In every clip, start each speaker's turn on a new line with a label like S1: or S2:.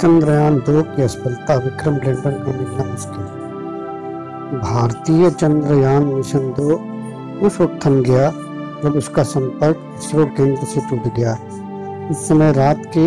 S1: चंद्रयान-2 की असफलता, विक्रम लैंडर का मिलना मुश्किल। भारतीय चंद्रयान मिशन 2 उस वक्त थम गया जब उसका संपर्क इसरो केंद्र से टूट गया। उस समय रात के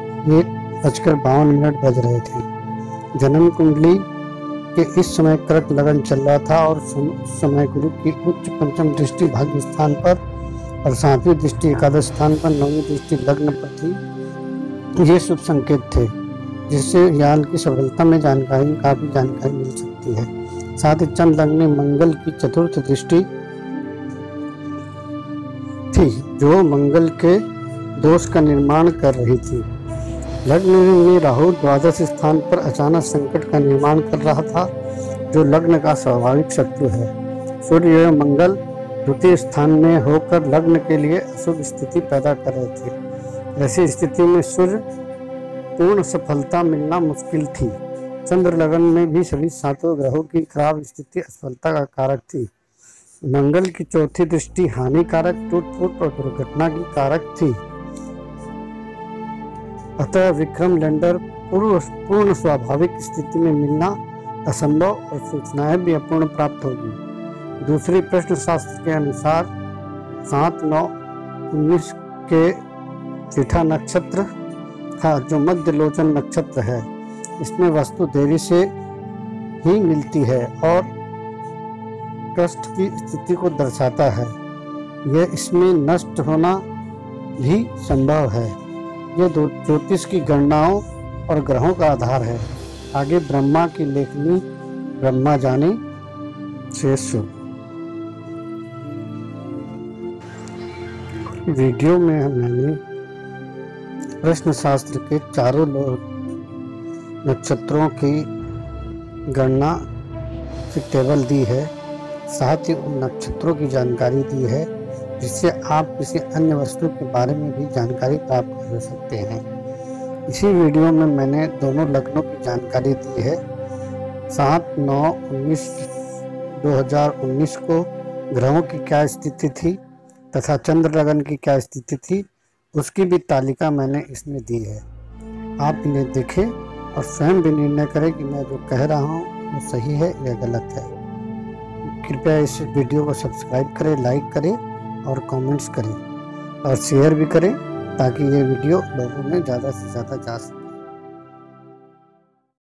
S1: 1:52 बज रहे थे। जन्म कुंडली के इस समय कर्क लगन चल रहा था और उस समय गुरु की उच्च पंचम दृष्टि भाग्य स्थान पर और 7वीं दृष्टि एकादश स्थान पर, 9वीं दृष्टि लग्न पर थी। ये शुभ संकेत थे जिससे यान की सफलता में काफी जानकारी मिल सकती है। साथ ही चंद्र लग्न में मंगल की चतुर्थ दृष्टि थी जो मंगल के दोष का निर्माण कर रही थी। लग्न में राहु द्वादश स्थान पर अचानक संकट का निर्माण कर रहा था जो लग्न का स्वाभाविक शत्रु है। सूर्य एवं मंगल द्वितीय स्थान में होकर लग्न के लिए अशुभ स्थिति पैदा कर रहे थे। ऐसी स्थिति में सूर्य पूर्ण सफलता मिलना मुश्किल थी। चंद्र लगन में भी सभी 7 ग्रहों की खराब स्थिति असफलता का कारक थी। मंगल की चौथी दृष्टि हानिकारक, टूट-फूट और दुर्घटना की कारक थी। अतः विक्रम लैंडर पूर्ण स्वाभाविक स्थिति में मिलना असंभव और सूचनाएं भी अपूर्ण प्राप्त होगी। दूसरी प्रश्न शास्त्र के अनुसार 7-9-19 के चिठा नक्षत्र था जो मध्य लोचन नक्षत्र है। इसमें वस्तु देरी से ही मिलती है और कष्ट की स्थिति को दर्शाता है। यह इसमें नष्ट होना भी संभव है। यह ज्योतिष की गणनाओं और ग्रहों का आधार है। आगे ब्रह्मा की लेखनी ब्रह्मा जाने से शुभ। वीडियो में मैंने प्रश्न शास्त्र के चारों नक्षत्रों की गणना की टेबल दी है। साथ ही उन नक्षत्रों की जानकारी दी है जिससे आप किसी अन्य वस्तु के बारे में भी जानकारी प्राप्त कर सकते हैं। इसी वीडियो में मैंने दोनों लग्नों की जानकारी दी है। 7-9-2019 को ग्रहों की क्या स्थिति थी तथा चंद्र लगन की क्या स्थिति थी उसकी भी तालिका मैंने इसमें दी है। आप इन्हें देखें और स्वयं भी निर्णय करें कि मैं जो कह रहा हूँ वो सही है या गलत है। कृपया इस वीडियो को सब्सक्राइब करें, लाइक करें और कमेंट्स करें और शेयर भी करें ताकि ये वीडियो लोगों में ज़्यादा से ज़्यादा जा सके।